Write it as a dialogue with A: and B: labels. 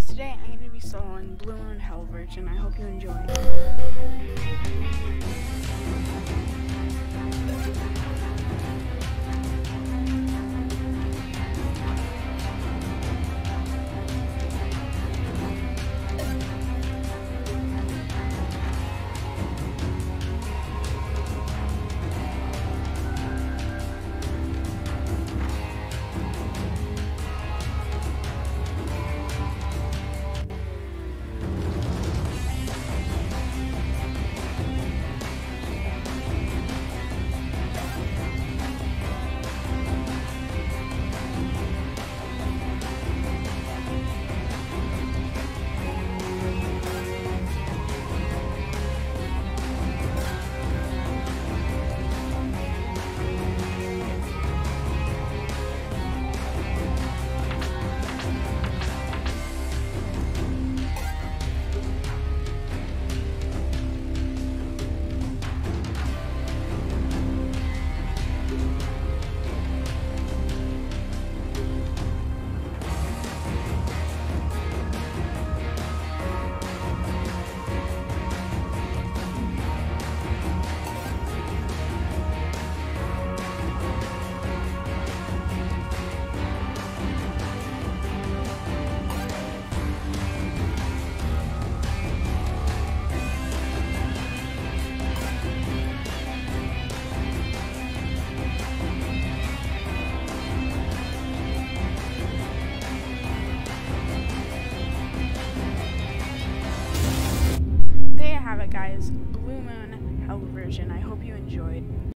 A: Today I'm going to be soloing Blue Moon Hell version. I hope you enjoy. Guys, Blue Moon Hell version. I hope you enjoyed.